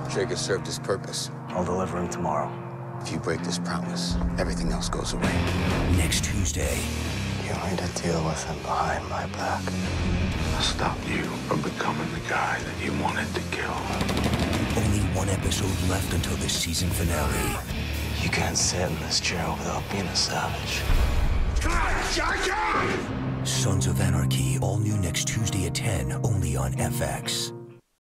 Trigger served his purpose. I'll deliver him tomorrow. If you break this promise, everything else goes away. Next Tuesday. You're going to deal with him behind my back. I stopped you from becoming the guy that you wanted to kill. Only one episode left until the season finale. You can't sit in this chair without being a savage. Come on, Johnny! Sons of Anarchy, all new next Tuesday at 10, only on FX.